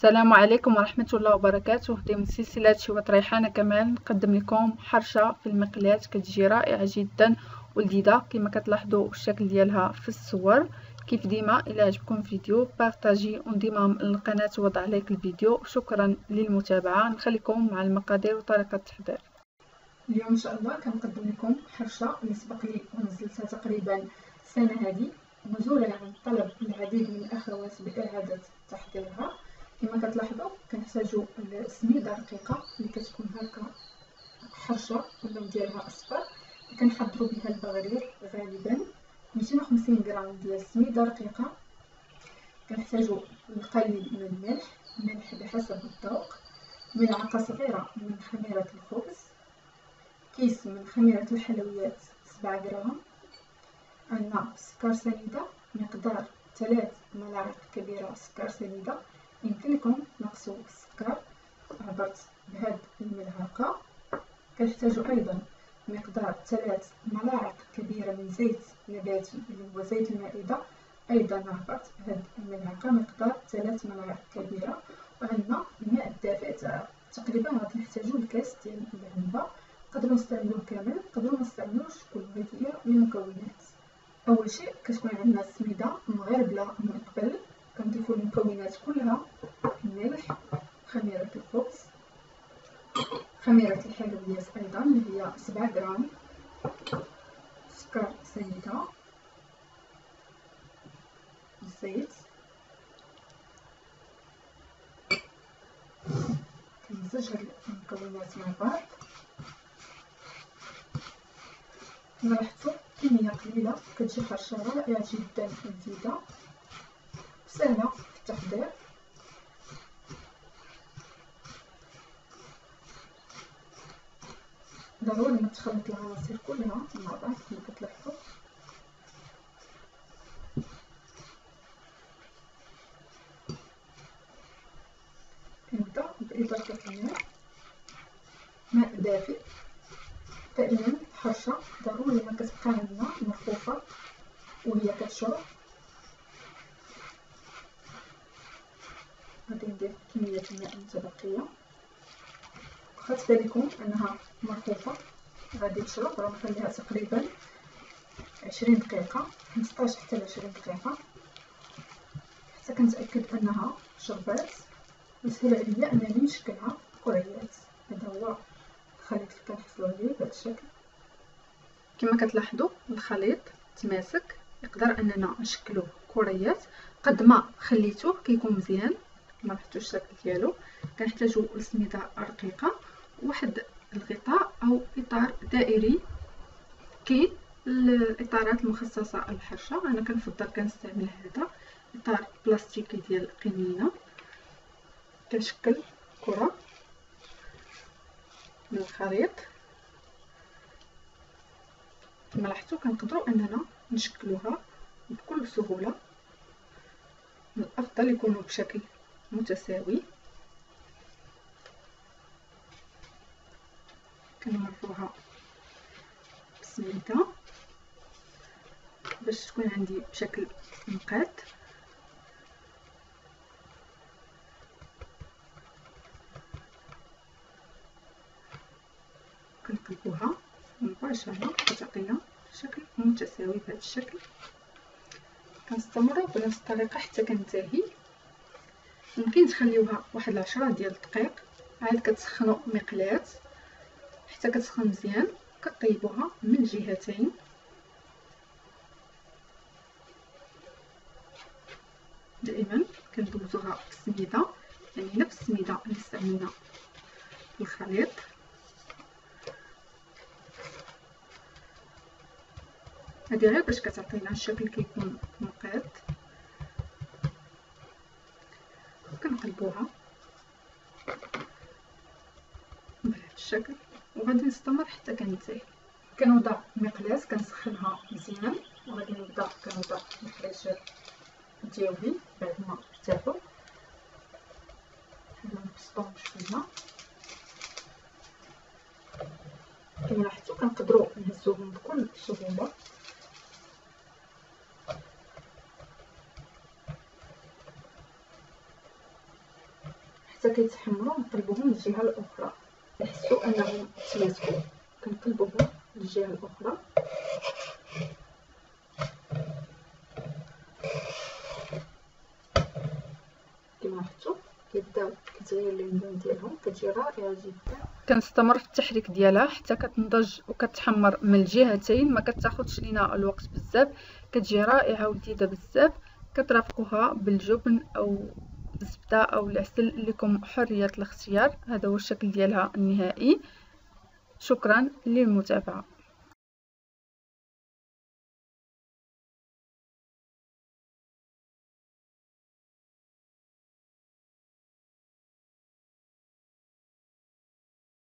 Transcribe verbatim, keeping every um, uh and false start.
السلام عليكم ورحمة الله وبركاته. ضمن سلسلة شوط ريحانة كمال نقدم لكم حرشة في المقلاة كتجي رائعة جدا ولذيذة كما كتلاحظوا الشكل ديالها في الصور. كيف ديما الى عجبكم الفيديو بارطاجي وانضمام للقناة ووضع لايك الفيديو. شكرا للمتابعة. نخليكم مع المقادير وطريقة التحضير. اليوم ان شاء الله كنقدم لكم حرشة اللي سبق لي ونزلتها تقريبا السنة هذه، نزولا عن طلب العديد من الاخوات باعادة تحضيرها. كما كتلاحظوا كنحتاجوا السميده رقيقه اللي كتكون هكا حرشه واللون ديالها اصفر، كنحضروا بها البغرير غالبا. مئتين وخمسين غرام ديال السميده رقيقه. كنحتاجوا القليل من الملح، الملح بحسب الذوق، ملعقه صغيره من خميره الخبز، كيس من خميره الحلويات سبعة غرام، عندنا سكر سنيده مقدار ثلاث ملاعق كبيره سكر سنيده. يمكن لكم نقصوا السكر عبرت بهاد الملعقه. كنحتاجوا ايضا مقدار ثلاث ملاعق كبيره من زيت نباتي اللي هو زيت المائده، ايضا عبرت بهاد الملعقه مقدار ثلاث ملاعق كبيره. وعندنا الماء الدافئ تقريبا غادي نحتاجوا الكاس ديال العنبه، نقدروا نستعملوه كامل نقدروا ما نستعملوش كل. هذه هي المكونات. اول شيء كتكون عندنا السميده مغربله من قبل، كنضيفوا المكونات كلها: الملح، خميره الخبز، خميره الحلويات ايضا اللي هي سبعة غرام، سكر سنيده، الزيت، كنمزج هاد المكونات مع بعض. لاحظتوا كميه قليله كتجي حرشه رائعه جدا لذيذه سهله في التحضير. ضروري ما تخلط العناصر كلها مع بعض كما كتلاحظوا. كنبدا باضافه الماء، ماء دافئ. دائما الحرشه ضروري ما كتبقى عندنا مرفوفه وهي كتشرب. غادي ندير كميه الماء المتبقيه، واخا تبان لكم انها مرفوفه غادي تشرب، راه نخليها تقريبا عشرين دقيقه، خمسطاش حتى لعشرين دقيقه حتى كنتاكد انها شربات ويسهل عليا انني نشكلها كريات. هذا هو الخليط اللي كنحصلوا عليه بهذا الشكل. كما كتلاحظوا الخليط تماسك، يقدر اننا نشكلوه كريات. قد ما خليتوه كيكون مزيان. كما لاحظتوا الشكل ديالو. كنحتاجوا لسميده رقيقه، واحد الغطاء او اطار دائري. كاين الاطارات المخصصه للحرشه، انا كنفضل كنستعمل هذا اطار بلاستيكي ديال قنينه. كنشكل كره من الخليط. كما لاحظتوا كنقدروا اننا نشكلوها بكل سهوله. من الافضل يكونوا بشكل متساوي. كنمرروها بسميده باش تكون عندي بشكل مقاد. كنقلبوها مباشره كتعطينا شكل متساوي بهذا الشكل. كنستمروا بنفس الطريقه حتى كننتهي. ممكن تخليوها واحد العشرة ديال الدقائق، عاد كتسخنوا مقلاة حتى كتسخن مزيان. كطيبوها من الجهتين. دائما كندوزوها بالسميده، يعني نفس السميده اللي استعملنا في الخليط. هذه غير باش كتعطينا الشكل كيكون مقاد. كنقلبوها بهذا الشكل وغادي نستمر حتى كننتهي. كنوضع المقلاة كنسخنها مزيان وغادي نبدا كنوضع الحريشات ديالي بعد ما ارتاحوا. حنا نبسطوهم شويه. كما لاحظتوا كنقدروا نهزوهم بكل سهوله. حتى كيتحمروا نقلبوهم للجهه الاخرى، نحسوا انهم تماسكوا كنقلبوهم للجهه الاخرى. كما لاحظتوا كيبداو كتغير اللون ديالهم، كتجي رائعه جدا. كنستمر في التحريك ديالها حتى كتنضج وكتحمر من الجهتين، ما كتاخذش لينا الوقت بزاف، كتجي رائعه ولذيذه بزاف. كترافقوها بالجبن او الزبده او العسل، لكم حريه الاختيار. هذا هو الشكل ديالها النهائي. شكرا للمتابعه.